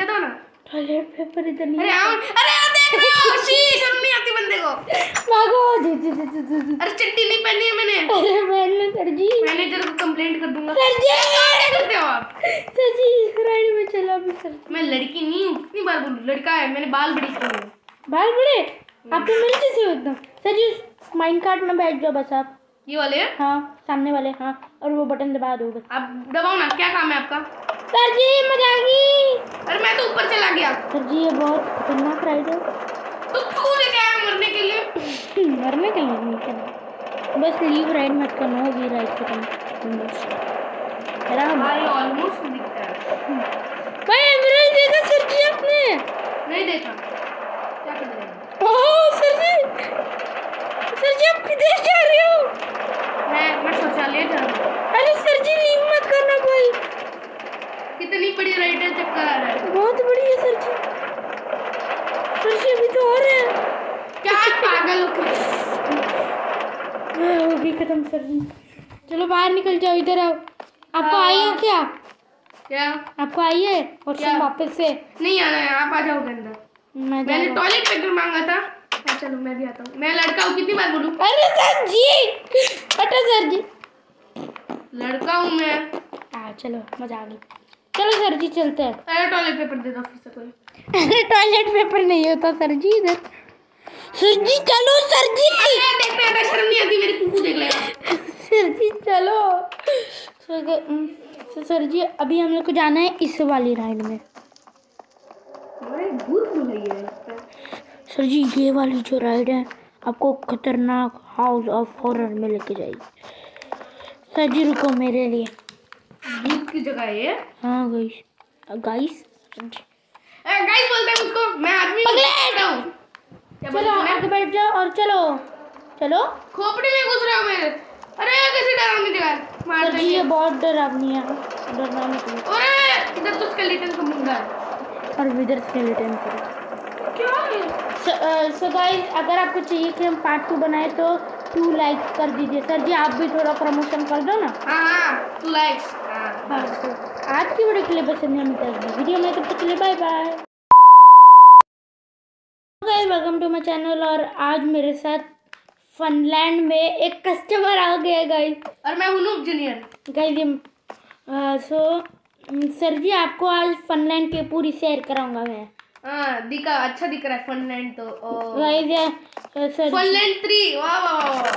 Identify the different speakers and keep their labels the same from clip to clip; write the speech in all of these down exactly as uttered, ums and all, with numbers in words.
Speaker 1: दे दो ना।
Speaker 2: Toilet paper इधर नहीं।
Speaker 1: अरे आओ, अरे आओ, देख रहे हो शी शर्म नहीं आती बंदे को।
Speaker 2: भागो। जी जी जी जी जी।
Speaker 1: अरे चट्टी नहीं पहनी है मैंने।
Speaker 2: अरे मैंने सर जी
Speaker 1: मैनेजर को कंप्लेंट कर दूंगा।
Speaker 2: सर जी
Speaker 1: क्या करते हो आप?
Speaker 2: सर जी राइड में चला भी सर।
Speaker 1: मैं लड़की नहीं हूँ, कितनी बार बोलूं, लड़का है, मैंने बाल बड़ी किए हैं।
Speaker 2: बाल बड़े आप तो मेरे जैसे हो एकदम। सर जी माइनकार्ट में बैठ जाओ बस आप।
Speaker 1: ये वाले हैं?
Speaker 2: हाँ सामने वाले। हाँ और वो बटन दबा दो बस।
Speaker 1: आप दबाओ ना, क्या काम है आपका?
Speaker 2: सर जी मजा आ गई।
Speaker 1: अरे मैं तो ऊपर चला गया।
Speaker 2: सर जी ये बहुत खतरनाक राइड है।
Speaker 1: तो तू लेके आया मरने के लिए?
Speaker 2: मरने के लिए नहीं करना, बस लीव राइड मत करना, होगी राइड खत्म बस।
Speaker 1: भाई ऑलमोस्ट दिखता है।
Speaker 2: भाई एमराल्ड देखा सर जी आपने?
Speaker 1: नहीं देखा। क्या कर रहे हो?
Speaker 2: Oh sir ji, sir ji आप किधर जा रहे हो?
Speaker 1: मैं मैं शौचालय जा रहा हूँ।
Speaker 2: अरे सर जी लीव मत करना भाई।
Speaker 1: कितनी बड़ी राइड है, चक्कर आ रहा है।
Speaker 2: बहुत बड़ी है सर जी। सर जी अभी तो और है।
Speaker 1: क्या पागल हो गए?
Speaker 2: होगी खत्म सर जी। चलो बाहर निकल जाओ, इधर आओ। आपको आई है क्या?
Speaker 1: क्या
Speaker 2: आपको आई है वॉशरूम वापस से?
Speaker 1: नहीं आना है, आप आ जाओगे अंदर।
Speaker 2: मैं
Speaker 1: मैंने टॉयलेट पेपर मांगा था। हाँ, चलो मैं भी आता हूँ। मैं लड़का हूँ, कितनी बार बोलूँ?
Speaker 2: अरे सर जी हटो सर जी।
Speaker 1: लड़का हूँ मैं।
Speaker 2: हाँ चलो मजा आ गई। चलो सर जी चलते हैं।
Speaker 1: अरे टॉयलेट पेपर दे दो फिर से कोई।
Speaker 2: अरे टॉयलेट पेपर नहीं होता सर जी इधर। सर जी चलो सर जी।
Speaker 1: देखते हैं, शर्म नहीं आती, मेरी कुकू देख लेगा।
Speaker 2: सर जी चलो। सर, सर जी अभी हम लोग को जाना है इस वाली राइड में।
Speaker 1: भूत भुलैया है।
Speaker 2: सर जी ये वाली जो राइड है आपको खतरनाक हाउस ऑफ हॉरर में लेके जाएगी। सर जी रुको मेरे लिए।
Speaker 1: भूत की जगह है ये?
Speaker 2: हाँ गाइस गाइस
Speaker 1: गाइस बोलते हैं मुझको, मैं आदमी हूँ।
Speaker 2: चलो आगे बैठ जाओ और चलो चलो।
Speaker 1: खोपड़ी में घुस रहे हो मेरे। अरे कैसे डरावनी जगह है, मार
Speaker 2: सर जी ये बहुत डरावनी है, डरना नहीं।
Speaker 1: अरे इधर तो स्केलेटन का मुंडा है
Speaker 2: और विदर स्केलेटन का
Speaker 1: क्या है?
Speaker 2: सो गाइस अगर आपको चाहिए कि हम पार्ट टू बनाए तो टू लाइक्स कर दीजिए। सर जी आप भी थोड़ा प्रमोशन कर दो ना।
Speaker 1: हाँ हाँ टू लाइक्स। हाँ
Speaker 2: तो आज की वीडियो के लिए बस इतना वीडियो में, तब तक के लिए bye bye guys. Welcome to my channel. और आज मेरे साथ फिनलैंड में एक कस्टमर आ गया गाइस,
Speaker 1: और मैं हूँ नूब जूनियर गाइस।
Speaker 2: ये सो सर जी आपको आज फिनलैंड की पूरी सैर कराऊंगा मैं।
Speaker 1: हाँ दिखा, अच्छा दिख रहा है फिनलैंड तो।
Speaker 2: गाइस ये सर
Speaker 1: फिनलैंड थ्री, वाह वाह वाह।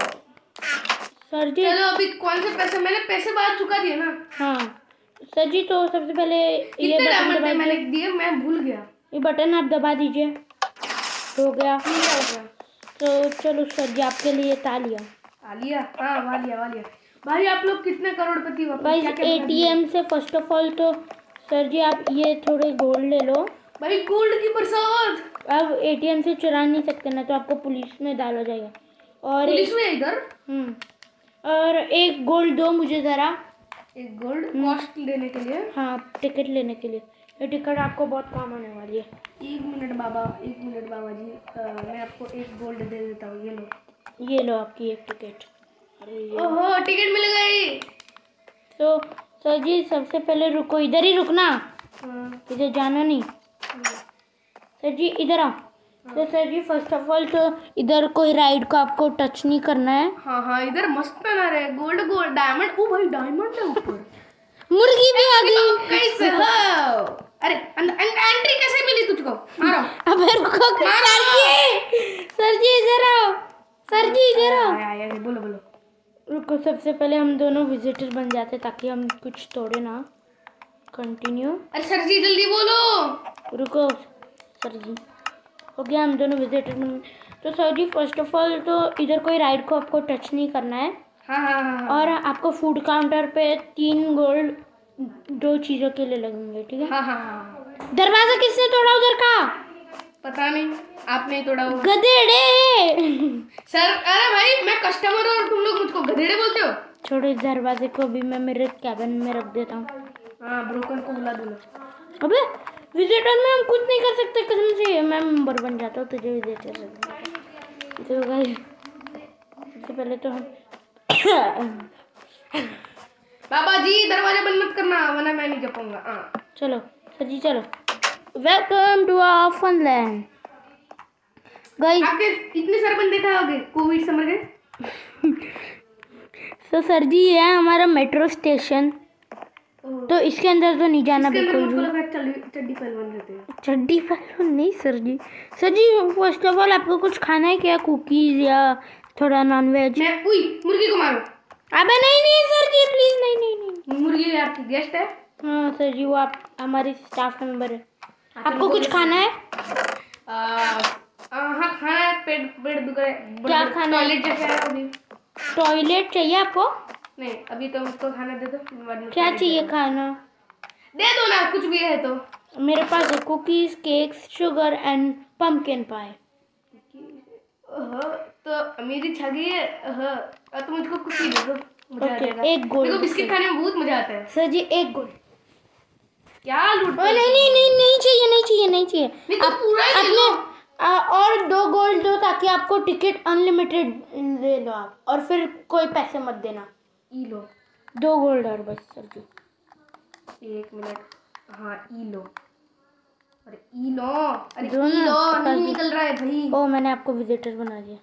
Speaker 2: सर जी
Speaker 1: चलो अभी कौन से पैसे, मैंने पैसे बाहर चुका दिए ना।
Speaker 2: हाँ सर जी तो सबसे पहले ये बटन दबा
Speaker 1: मैंने दिए, मैं भूल गया।
Speaker 2: ये बटन आप दबा दीजिए। हो गया हो गया। तो चलो सर जी आपके लिए तालियां।
Speaker 1: तालियां? हाँ वालिया वालिया। भाई आप लोग कितने करोड़पति हो?
Speaker 2: भाई एटीएम से फर्स्ट ऑफ ऑल तो सर जी आप ये थोड़े गोल्ड ले लो।
Speaker 1: भाई गोल्ड की बरसात।
Speaker 2: अब एटीएम से चुरा नहीं सकते ना, तो आपको पुलिस में डाला जाएगा। और
Speaker 1: पुलिस में इधर?
Speaker 2: हम्म और एक गोल्ड दो मुझे ज़रा।
Speaker 1: एक गोल्ड कॉस्ट लेने के लिए?
Speaker 2: हाँ टिकट लेने के लिए। ये टिकट आपको बहुत काम आने वाली है।
Speaker 1: एक मिनट बाबा, एक मिनट बाबा जी, आ, मैं आपको एक गोल्ड दे देता हूँ, ये लो।
Speaker 2: ये लो आपकी एक टिकट।
Speaker 1: ओहो टिकट मिल गई।
Speaker 2: तो सर जी सबसे पहले रुको, इधर ही रुकना, इधर जाना नहीं। सर जी इधर आओ। तो sir ji first of all तो इधर कोई राइड को आपको टच नहीं करना है।
Speaker 1: हाँ हाँ इधर मस्त बना रहे, गोल्ड गोल्ड डायमंड। ओ भाई डायमंड है ऊपर।
Speaker 2: मुर्गी भी आ गई।
Speaker 1: कैसे हो? अरे एंट्री कैसे मिली तुझको? मारो।
Speaker 2: अबे रुको सर जी, सर जी इधर आओ। सर जी इधर आओ।
Speaker 1: आया बोलो बोलो।
Speaker 2: रुको सबसे पहले हम दोनों विजिटर बन जाते ताकि हम कुछ तोड़े ना। कंटिन्यू।
Speaker 1: अरे सर जी जल्दी बोलो।
Speaker 2: रुको सर जी, हो गया हम दोनों विजिटर बन। तो sir ji first of all तो इधर कोई राइड को आपको टच नहीं करना है।
Speaker 1: हाँ हाँ हाँ।
Speaker 2: और आपको फूड काउंटर पे तीन गोल्ड दो चीज़ों के लिए लगेंगे, ठीक है?
Speaker 1: हाँ हाँ हाँ।
Speaker 2: दरवाजा किसने तोड़ा उधर का?
Speaker 1: पता नहीं, आपने ही तोड़ा होगा।
Speaker 2: गधेड़े।
Speaker 1: सर अरे भाई मैं कस्टमर हूँ और तुम लोग मुझको गधेड़े बोलते हो?
Speaker 2: छोड़ो इस दरवाजे को भी मैं मेरे कैबिन में रख देता हूँ।
Speaker 1: हाँ ब्रोकन को बुला दो।
Speaker 2: अबे विजिटर में हम कुछ नहीं कर सकते कसम से। मैं मेंबर बन जाता हूँ तुझे विजिटर। तो गाइस सबसे पहले तो हम
Speaker 1: बाबा जी दरवाजा बंद मत करना वरना मैं नहीं जपूंगा। हाँ
Speaker 2: चलो सर जी चलो। Welcome to our Funland guys.
Speaker 1: आपके इतने सारे बंदे कहाँ हो गए कोविड से मर गए?
Speaker 2: तो सर जी ये है हमारा मेट्रो स्टेशन, तो इसके अंदर तो नहीं जाना बिल्कुल भी।
Speaker 1: चड्डी पहलवान रहते हैं।
Speaker 2: चड्डी पहलवान नहीं sir ji. Sir ji first of all आपको कुछ खाना है क्या? कुकीज या थोड़ा नॉन वेज?
Speaker 1: मैं उई मुर्गी को मारो।
Speaker 2: अबे नहीं नहीं सर जी प्लीज नहीं नहीं नहीं।
Speaker 1: मुर्गी आपकी गेस्ट है?
Speaker 2: हाँ सर जी वो आप हमारे स्टाफ मेंबर है। आपको कुछ खाना है?
Speaker 1: आ, हाँ खाना है, पेट पेट दुख रहा है।
Speaker 2: क्या खाना है?
Speaker 1: टॉयलेट जैसा है अभी।
Speaker 2: टॉयलेट चाहिए आपको?
Speaker 1: नहीं अभी तो मुझको खाना दे दो।
Speaker 2: क्या चाहिए खाना?
Speaker 1: दे दो ना कुछ भी है तो।
Speaker 2: मेरे पास है cookies, cakes, sugar and pumpkin pie.
Speaker 1: तो अमीरी छा गई है। तो मुझको कुछ ही दे दो।
Speaker 2: ओके एक गोल।
Speaker 1: देखो बिस्किट खाने में बहुत मजा आता है।
Speaker 2: सर जी एक गोल।
Speaker 1: क्या लूट?
Speaker 2: नहीं नहीं नहीं नहीं चाहिए नहीं चाहिए नहीं चाहिए।
Speaker 1: नहीं तो पूरा ही ले लो।
Speaker 2: आ, और दो गोल्ड दो ताकि आपको टिकट अनलिमिटेड ले लो आप, और फिर कोई पैसे मत देना।
Speaker 1: ई लो
Speaker 2: दो गोल्ड और बस सर जी।
Speaker 1: एक मिनट। हाँ ई लो। अरे ई लो। अरे
Speaker 2: दो
Speaker 1: ई
Speaker 2: ना,
Speaker 1: लो
Speaker 2: सर
Speaker 1: नहीं
Speaker 2: जी।
Speaker 1: निकल रहा है भाई।
Speaker 2: ओ मैंने आपको विजिटर बना दिया,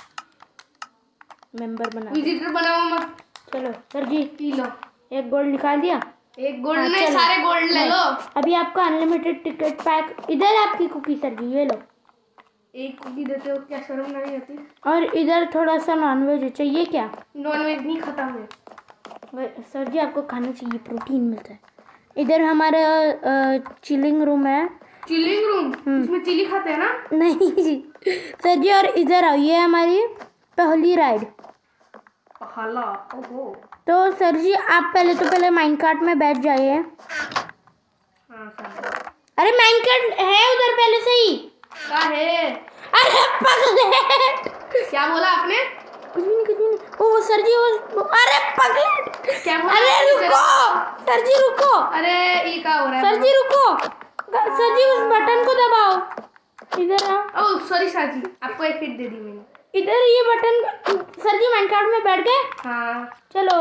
Speaker 2: मेंबर बना दिया।
Speaker 1: विजिटर बनाओ मत।
Speaker 2: चलो सर जी
Speaker 1: ई लो।
Speaker 2: एक गोल्ड निकाल दिया।
Speaker 1: एक गोल्ड
Speaker 2: हाँ,
Speaker 1: नहीं
Speaker 2: चलो।
Speaker 1: सारे गोल्ड ले
Speaker 2: नहीं,
Speaker 1: लो।
Speaker 2: अभी आपका अनलिमिटेड टिकट पैक इधर है आपकी कुकी सर जी ये लो।
Speaker 1: एक कुकी देते हो क्या शर्म नहीं आती?
Speaker 2: और इधर थोड़ा सा नॉनवेज चाहिए क्या?
Speaker 1: नॉन वेज नहीं खाता मैं।
Speaker 2: सर जी आपको खाना चाहिए, प्रोटीन मिलता है। इधर हमारा चिलिंग रूम है।
Speaker 1: Chilling room? इसमें चिली खाते हैं ना?
Speaker 2: नहीं जी सर जी। और इधर आओ, ये हमारी पहली राइड।
Speaker 1: हाला ओहो।
Speaker 2: तो सर जी आप पहले तो पहले माइनकार्ट में बैठ जाइए।
Speaker 1: हाँ सर।
Speaker 2: अरे माइनकार्ट है उधर पहले से ही।
Speaker 1: क्या है?
Speaker 2: अरे पगले
Speaker 1: क्या बोला आपने?
Speaker 2: कुछ भी नहीं कुछ भी नहीं। ओ सर जी वो अरे पगले
Speaker 1: क्या बोला?
Speaker 2: अरे रुको सर जी रुको।
Speaker 1: अरे ये क्या हो रहा है?
Speaker 2: सर जी रुको। सर जी उस बटन को दबाओ। इधर आ।
Speaker 1: ओह सॉरी सर जी आपको एक हिट दे दी मैंने।
Speaker 2: इधर ये बटन। सर जी माइनकार्ट में बैठ गए?
Speaker 1: हाँ
Speaker 2: चलो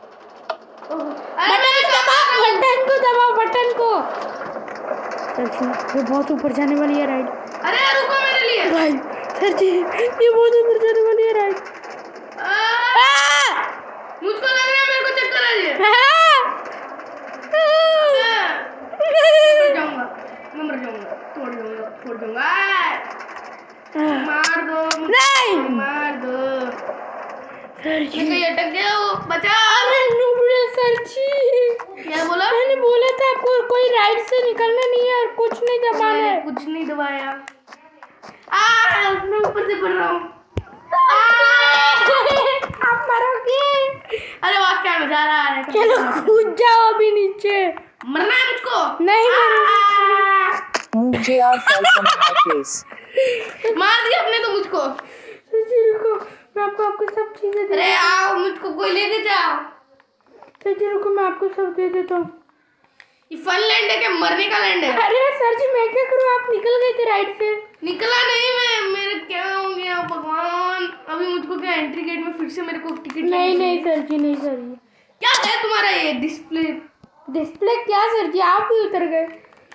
Speaker 2: बटन को दबाओ बटन को दबाओ बटन को। सर जी ये बहुत ऊपर जाने वाली है राइड।
Speaker 1: अरे रुको मेरे लिए।
Speaker 2: राइड सर जी ये बहुत ऊपर जाने वाली है राइड।
Speaker 1: मुझको लग रहा है मेरे को चक्कर आ रही है। मैं जाऊंगा मैं मर जाऊंगा तोड़ जाऊंगा फोड़ जाऊंगा। मार दो
Speaker 2: नहीं
Speaker 1: मार दो।
Speaker 2: सर
Speaker 1: मैं
Speaker 2: जी
Speaker 1: कहीं अटक गया हूँ बचा।
Speaker 2: अरे नुबड़े सर जी
Speaker 1: क्या बोला?
Speaker 2: मैंने बोला था आपको कोई राइड से निकलना नहीं है और कुछ नहीं दबाना
Speaker 1: मैंने
Speaker 2: है।
Speaker 1: कुछ नहीं दबाया। आ मैं ऊपर से पड़ रहा हूँ।
Speaker 2: आप मरोगे।
Speaker 1: अरे वाह क्या मजा आ रहा है।
Speaker 2: चलो कूद जाओ अभी नीचे।
Speaker 1: मरना है मुझको?
Speaker 2: नहीं मरोगे।
Speaker 3: मुझे और फेस
Speaker 1: मार दिया अपने तो मुझको।
Speaker 2: सर जी रुको मैं आपको आपको सब चीजें दे।
Speaker 1: अरे आओ मुझको कोई लेके जाओ।
Speaker 2: सर जी रुको मैं आपको सब दे देता हूँ।
Speaker 1: ये फन लैंड है क्या? मरने का लैंड है?
Speaker 2: अरे सर जी मैं क्या करूँ, आप निकल गए थे राइड से।
Speaker 1: निकला नहीं मैं। मेरे क्या हो गया भगवान। अभी मुझको क्या एंट्री गेट में फिर से मेरे को टिकट
Speaker 2: नहीं नहीं सर जी नहीं सर जी।
Speaker 1: क्या है तुम्हारा ये डिस्प्ले?
Speaker 2: डिस्प्ले क्या सर जी आप ही उतर गए।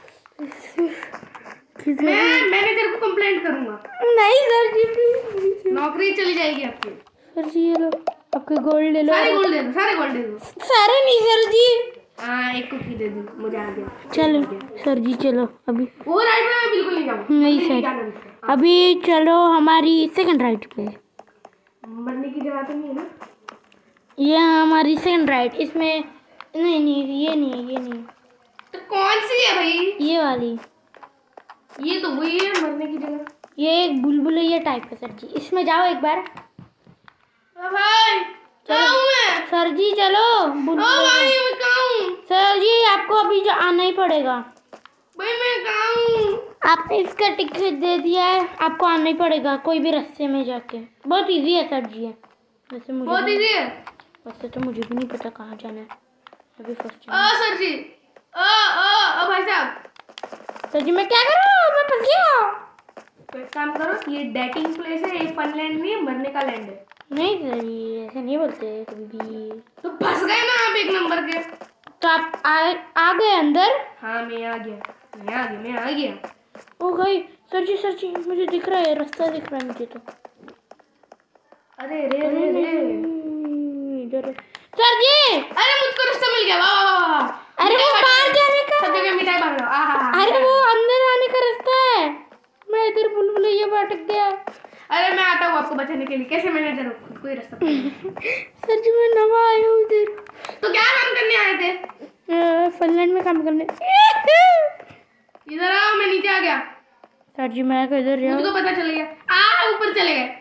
Speaker 1: मैं मैंने तेरे को कंप्लेंट करूंगा।
Speaker 2: नहीं सर जी प्लीज।
Speaker 1: नौकरी चली जाएगी आपकी।
Speaker 2: सर जी ये लो आपके गोल्ड ले लो।
Speaker 1: सारे गोल्ड दे दो सारे गोल्ड दे दो।
Speaker 2: सारे नहीं सर जी।
Speaker 1: हाँ एक कुकी दे दी मुझे आ गया।
Speaker 2: चलो सर जी चलो अभी।
Speaker 1: वो राइड में मैं बिल्कुल नहीं जाऊंगा।
Speaker 2: नहीं सर अभी चलो हमारी सेकंड राइड पे।
Speaker 1: मरने की जगह तो नहीं है ना?
Speaker 2: ये हमारी सेकंड राइड। इसमें नहीं नहीं ये नहीं है ये नहीं है।
Speaker 1: तो कौन सी है भाई?
Speaker 2: ये वाली।
Speaker 1: ये तो वही है मरने की जगह।
Speaker 2: ये एक बुलबुलैया टाइप है सर जी, इसमें जाओ एक बार।
Speaker 1: भाई कहाँ हूँ मैं?
Speaker 2: सर जी चलो बुलबुलैया।
Speaker 1: भाई मैं कहाँ हूँ?
Speaker 2: सर जी आपको अभी जो आना ही पड़ेगा।
Speaker 1: भाई मैं कहाँ हूँ?
Speaker 2: आपने इसका टिकट दे दिया है, आपको आना ही पड़ेगा कोई भी रास्ते में जाके। बहुत इजी है सर जी है वैसे मुझे
Speaker 1: बहुत इजी है।
Speaker 2: वैसे तो मुझे भी नहीं पता कहाँ जाना है अभी फर्स्ट।
Speaker 1: आ सर जी आ आ भाई साहब।
Speaker 2: सर जी मैं क्या करूँ, मैं फंस गया।
Speaker 1: तो एक काम करो ये डेटिंग प्लेस है, ये फन लैंड नहीं है मरने का लैंड है।
Speaker 2: नहीं सर जी ऐसे नहीं बोलते कभी भी।
Speaker 1: तो फंस गए ना आप एक नंबर के।
Speaker 2: तो आप आ, आ गए अंदर।
Speaker 1: हाँ मैं आ गया। मैं आ गया मैं आ गया।
Speaker 2: ओ गई सर जी सर जी मुझे दिख रहा है, रास्ता दिख रहा है मुझे तो।
Speaker 1: अरे रे रे रे
Speaker 2: इधर सर जी।
Speaker 1: अरे मुझको रास्ता मिल गया, वाह वाह वाह।
Speaker 2: अरे वो बाहर जाने का,
Speaker 1: सब जगह मिठाई बांट रहा हूँ। आहा,
Speaker 2: अरे वो अंदर आने का रास्ता है, मैं इधर बुलबुलैया में अटक गया।
Speaker 1: अरे मैं आता हूँ आपको बचाने के लिए, कैसे मैनेजर हो, खुद को ही रास्ता
Speaker 2: सर जी मैं नवा आया हूँ इधर।
Speaker 1: तो क्या काम करने आए थे?
Speaker 2: फिनलैंड में काम करने।
Speaker 1: इधर आओ, मैं नीचे आ गया।
Speaker 2: सर जी मैं इधर जाऊँ,
Speaker 1: मुझको पता चल गया। आ ऊपर चले गए।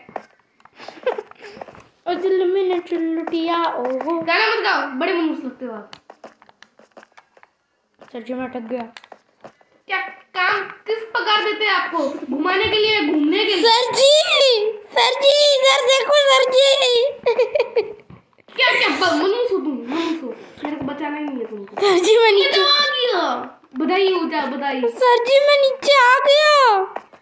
Speaker 2: और दिल में न लुटिया ओहो।
Speaker 1: गाना मत गाओ, बड़े मनूस लगते हो आप।
Speaker 2: सर जी मैं अटक गया।
Speaker 1: क्या काम किस प्रकार देते हैं आपको, घुमाने के लिए, घूमने के लिए?
Speaker 2: सर जी सर जी इधर देखो सर जी।
Speaker 1: क्या क्या मनूस हो तुम, मनूस हो, मेरे को बचाना ही नहीं है तुमको।
Speaker 2: सर जी मैं नीचे
Speaker 1: आ गया, बधाई हो जा बधाई।
Speaker 2: सर जी मैं नीचे आ गया।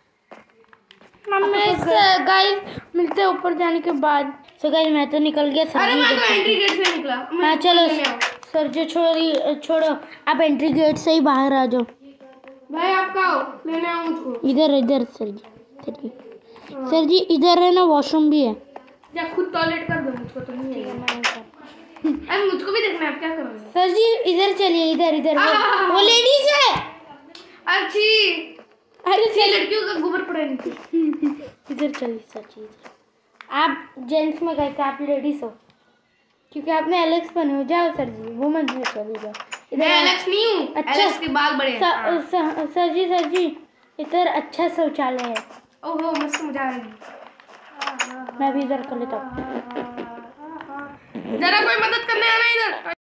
Speaker 2: मैं गाइस मिलते हैं ऊपर जाने के बाद। सो गाइस मैं तो निकल गया। सर
Speaker 1: अरे
Speaker 2: जी
Speaker 1: मैं तो एंट्री गेट से निकला।
Speaker 2: हाँ चलो सर जी छोड़िए छोड़ो, आप एंट्री गेट से ही बाहर आ जाओ।
Speaker 1: भाई आप कहाँ हो, लेने आओ मुझको।
Speaker 2: इधर इधर sir ji sir ji sir ji इधर है ना, वॉशरूम भी है।
Speaker 1: या खुद टॉयलेट कर दो, मुझको तो नहीं है। अरे मुझको भी देखना है, आप क्या करोगे?
Speaker 2: सर जी इधर चलिए, इधर इधर वो,
Speaker 1: आहा।
Speaker 2: वो लेडीज है।
Speaker 1: अच्छी,
Speaker 2: अरे
Speaker 1: ये लड़कियों का गोबर पड़ा है नीचे।
Speaker 2: इधर चलिए सर जी इधर। आप जेंट्स में गए थे, आप लेडीज हो क्योंकि आपने एलेक्स बने हो। जाओ सर जी वो मत भी चलिए जाओ
Speaker 1: मैं
Speaker 2: इधर।
Speaker 1: एलेक्स नहीं हूँ,
Speaker 2: अच्छा।
Speaker 1: एलेक्स के बाल बड़े हैं। हाँ।
Speaker 2: स- स- सर जी सर जी इधर अच्छा शौचालय है।
Speaker 1: ओहो मस्त मजा आएगी।
Speaker 2: मैं भी इधर कर लेता हूँ।
Speaker 1: जरा कोई मदद करने आना इधर।